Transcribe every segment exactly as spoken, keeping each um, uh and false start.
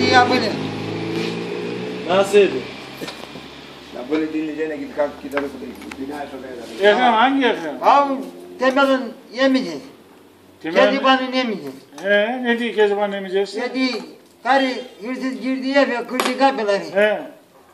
Hadi ya böyle. Nasıl yedi? Ya böyle dinleyeceğine git kalk gideriz. Dünyaya sokaya. Ekrem hangi Ekrem? Abi Temel'in yemeyeceğiz. Temel- Kedibanın yemeyeceğiz. He, ne diyor Keziban emeceğiz? Dedi karı hırsız girdi eve kırdı kapıları. He.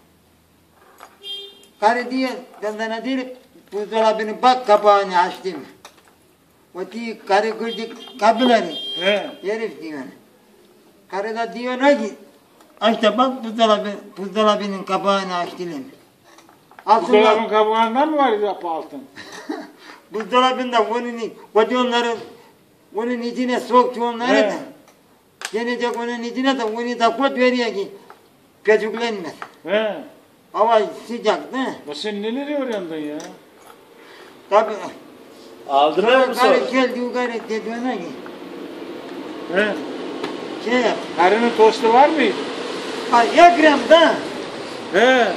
Karı diye ben sana derim buzdolabını bak kapağını açtım. O diyor karı kırdı kapıları. He. Herif diyor. Karı da diyor ki aç da bak buzdolabı, buzdolabının kapağını açtım. Buzdolabın kapağından mı var yapı altın? Buzdolabında onun, kocaonların onun içine soktu onları He. da. Gelecek onun içine de onu da koy veriyor ki pecuklenmez. He. Hava sıcak değil mi? Bu sen neleri öğrendin ya? Tabii. Aldırıyor mu sonra? Karı geldi yukarı dedi ona ki He. şey yap. Karının tostu var mıydı? Ay Ekrem da. He.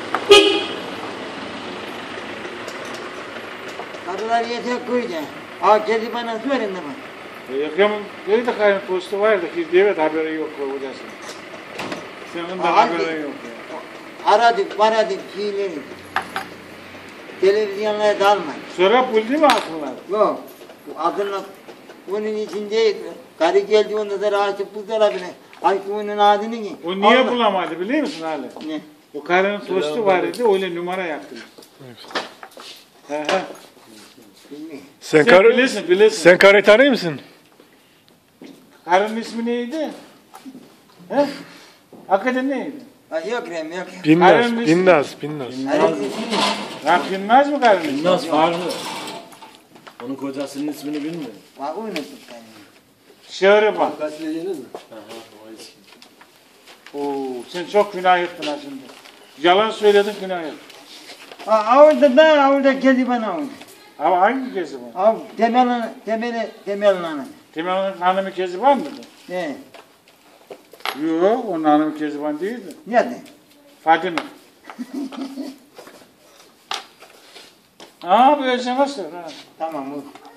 Karılar yeter koyacak. Aa kedi bana söyleyin de bak. E, Ekrem'in dedi de karının tostu vardı ki evet haberi yok bu hocasının. Senin de Aa, haberin yok ya. Aradık, aradık, fiilledik. Televizyonlara da almayın. Sonra buldu mu aklına? Yok. Bu adına onun içindeydi. Karı geldi onda da açıp buzdolabını. Açtı onun adını ki. O niye Allah- bulamadı biliyor musun Ali? Ne? O karının tostu var idi öyle numara yaptılar. He he. Bilmiyorum. Sen, Sen karı, bilirsin, bilirsin. sen karıyı tanıyor musun? Karının ismi neydi? He? Hakikaten neydi? Ay Ekrem, Ekrem. Binnaz, Karının ismi- Binnaz, Binnaz. Hadi ismini. Ya bilmez mi karının ismi? Nasıl farklı? Onun kocasının ismini bilmiyor. Bak unuttuk karıyı. Şehre bak. Gazeteciniz mi? Hı hı, o eski. Oo, sen çok günah ettin ha şimdi. Yalan söyledin günah ettin. Aa, orada da orada kedi bana orada. Ama hangi kezi bu? Aa, temel, temel, temel hanım. Temel'in hanımı Keziban mıydı? Ne? Yok, onun hanımı Keziban değildi. Nerede? Fadime. Aa, böyle nasıl? Ha. Tamam bu.